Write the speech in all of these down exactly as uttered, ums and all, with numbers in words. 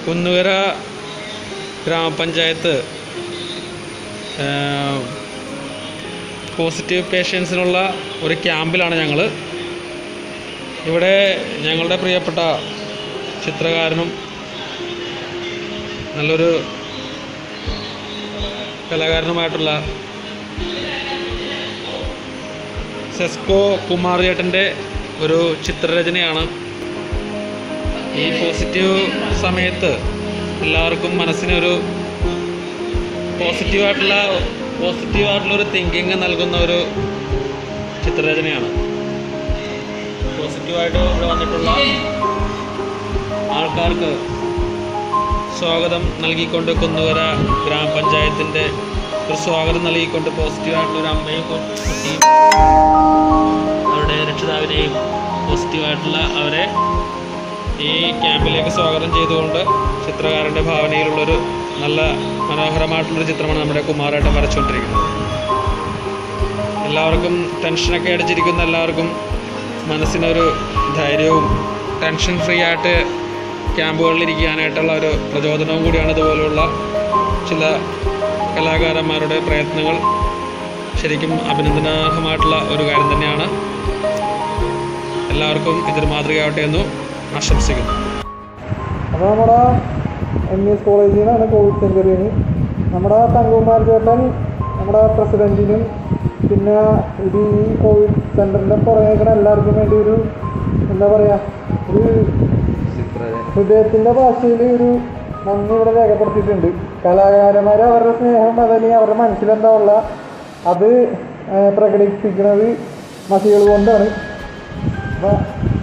കുന്നുകര ഗ്രാമപഞ്ചായത്ത് പോസിറ്റീവ് പേഷ്യൻസിനുള്ള ഒരു ക്യാമ്പിലാണ് ഞങ്ങൾ. ഇവിടെ ഞങ്ങളുടെ പ്രിയപ്പെട്ട ചിത്രകാരനും നല്ലൊരു കലാകാരനുമായിട്ടുള്ള സെസ്കോ കുമാർ ചേട്ടൻ്റെ ഒരു ചിത്രരചനയാണ്. ഈ പോസിറ്റീവ് സമയത്ത് എല്ലാവർക്കും മനസ്സിനൊരു പോസിറ്റീവായിട്ടുള്ള പോസിറ്റീവായിട്ടുള്ളൊരു തിങ്കിങ് നൽകുന്ന ഒരു ചിത്രരചനയാണ്. പോസിറ്റീവായിട്ട് ഇവിടെ വന്നിട്ടുള്ള ആൾക്കാർക്ക് സ്വാഗതം നൽകിക്കൊണ്ട് കുന്നുകര ഗ്രാമപഞ്ചായത്തിൻ്റെ ഒരു സ്വാഗതം നൽകിക്കൊണ്ട് പോസിറ്റീവായിട്ടുള്ളൊരു അമ്മയും കുട്ടിയും അവരുടെ രക്ഷിതാവിനെയും പോസിറ്റീവായിട്ടുള്ള അവരെ ഈ ക്യാമ്പിലേക്ക് സ്വാഗതം ചെയ്തുകൊണ്ട് ചിത്രകാരൻ്റെ ഭാവനയിലുള്ളൊരു നല്ല മനോഹരമായിട്ടുള്ളൊരു ചിത്രമാണ് നമ്മുടെ കുമാരേട്ടൻ വരച്ചുകൊണ്ടിരിക്കുന്നത്. എല്ലാവർക്കും ടെൻഷനൊക്കെ അടിച്ചിരിക്കുന്ന എല്ലാവർക്കും മനസ്സിനൊരു ധൈര്യവും ടെൻഷൻ ഫ്രീ ആയിട്ട് ക്യാമ്പുകളിലിരിക്കാനായിട്ടുള്ള ഒരു പ്രചോദനവും കൂടിയാണ് ഇതുപോലുള്ള ചില കലാകാരന്മാരുടെ പ്രയത്നങ്ങൾ. ശരിക്കും അഭിനന്ദനാർഹമായിട്ടുള്ള ഒരു കാര്യം തന്നെയാണ്. എല്ലാവർക്കും ഇതൊരു മാതൃകയാവട്ടെ എന്ന് ആശംസിക്കുന്നു. അപ്പോൾ നമ്മുടെ എം ഇ എസ് കോളേജിൽ നിന്നാണ് കോവിഡ് സെൻ്ററിന് നമ്മുടെ തങ്കുമാർ ചേട്ടൻ നമ്മുടെ പ്രസിഡൻറ്റിനും പിന്നെ ഇത് ഈ കോവിഡ് സെൻ്ററിൻ്റെ പുറകേക്കണ എല്ലാവർക്കും വേണ്ടി ഒരു എന്താ പറയുക ഒരു ഹൃദയത്തിൻ്റെ ഭാഷയിൽ ഒരു നന്ദി ഇവിടെ രേഖപ്പെടുത്തിയിട്ടുണ്ട്. കലാകാരന്മാർ അവരുടെ സ്നേഹം അതല്ലെങ്കിൽ അവരുടെ മനസ്സിലെന്താ ഉള്ള അത് പ്രകടിപ്പിക്കുന്നത് മസികൾ കൊണ്ടാണ്. അപ്പോൾ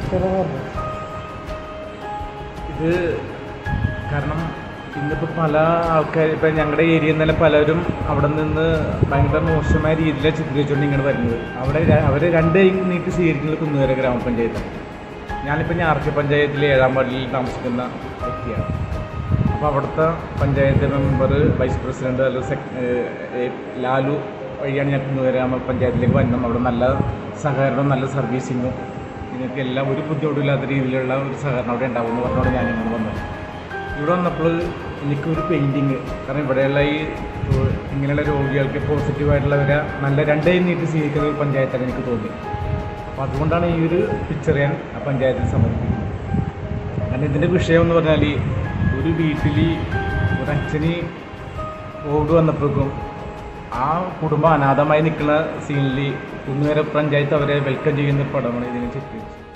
ഇത് കാരണം ഇന്നിപ്പോൾ പല ആൾക്കാർ ഇപ്പം ഞങ്ങളുടെ ഏരിയയിൽ നിന്ന് തന്നെ പലരും അവിടെ നിന്ന് ഭയങ്കര മോശമായ രീതിയിലാണ് ചിത്രീകരിച്ചുകൊണ്ട് ഇങ്ങനെ വരുന്നത്. അവിടെ അവർ രണ്ട് കൈ നീട്ടി സ്വീകരിക്കുന്നത് കുന്നുകര ഗ്രാമപഞ്ചായത്താണ്. ഞാനിപ്പോൾ ഞാർച്ച പഞ്ചായത്തിലെ ഏഴാം വാർഡിൽ താമസിക്കുന്ന വ്യക്തിയാണ്. അപ്പോൾ അവിടുത്തെ പഞ്ചായത്ത് മെമ്പർ വൈസ് പ്രസിഡൻറ്റ് അല്ല സെക് ലാലു വഴിയാണ് ഞാൻ കുന്നുകര ഗ്രാമപഞ്ചായത്തിലേക്ക് വരുന്നത്. അവിടെ നല്ല സഹകരണവും നല്ല സർവീസിങ്ങും നിങ്ങൾക്ക് എല്ലാം ഒരു ബുദ്ധിമുട്ടില്ലാത്ത രീതിയിലുള്ള ഒരു സഹകരണം അവിടെ ഉണ്ടാകുമെന്ന് പറഞ്ഞുകൊണ്ട് ഞാൻ ഇങ്ങനെ വന്നത്. ഇവിടെ വന്നപ്പോൾ എനിക്കൊരു പെയിൻറ്റിങ് കാരണം ഇവിടെയുള്ള ഈ ഇങ്ങനെയുള്ള രോഗികൾക്ക് പോസിറ്റീവായിട്ടുള്ളവരെ നല്ല രണ്ടേ നീട്ടി സ്വീകരിക്കുന്ന ഒരു പഞ്ചായത്താണ് എനിക്ക് തോന്നി. അപ്പോൾ അതുകൊണ്ടാണ് ഈ ഒരു പിക്ചർ ഞാൻ ആ പഞ്ചായത്തിൽ സമർപ്പിക്കുന്നത്. കാരണം ഇതിൻ്റെ വിഷയം എന്ന് പറഞ്ഞാൽ ഒരു വീട്ടിൽ ഒരു അച്ഛന് കോവിഡ് വന്നപ്പോഴേക്കും ആ കുടുംബം അനാഥമായി നിൽക്കുന്ന സീനിൽ കുന്നുകര പഞ്ചായത്ത് അവരെ വെൽക്കം ചെയ്യുന്ന പടമാണ് ഇതിനെ ചിത്രീകരിച്ചത്.